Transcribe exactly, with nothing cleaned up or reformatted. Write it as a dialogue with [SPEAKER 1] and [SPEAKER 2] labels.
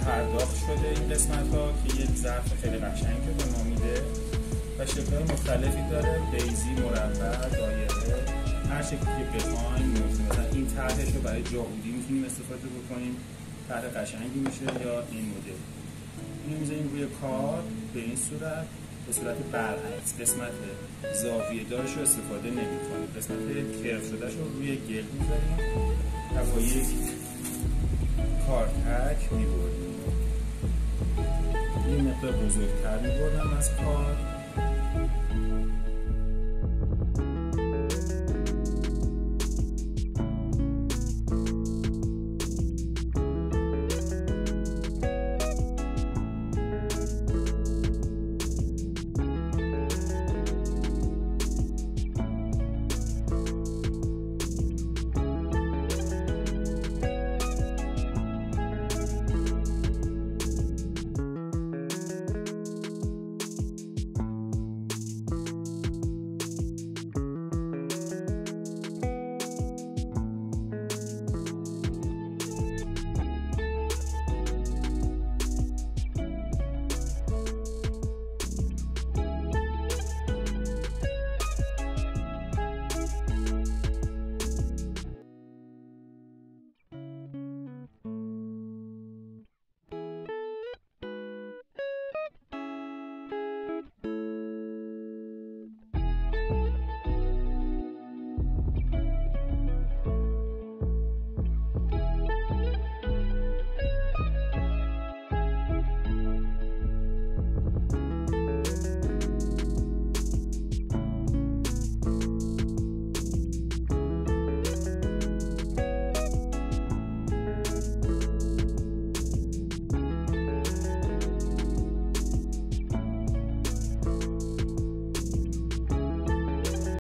[SPEAKER 1] پرداخت شده این قسمت ها که یک ظرف خیلی قشنگ به ما میده و شکل‌های مختلفی داره، بیضی، مربع، دایره، هر شکلی که بخوایم. مثلا این طرحش رو برای جاهودی میتونیم استفاده بکنیم، طرح قشنگی میشه، یا این مدل. اینو میذاریم روی کار به این صورت، به صورت برعکس. قسمت زاویه دارش رو استفاده نمی‌کنیم، قسمت کرو شدهش رو روی گل میذاریم و با یک کارتک میبریم. یه مقدار بزرگتر میبردم از کار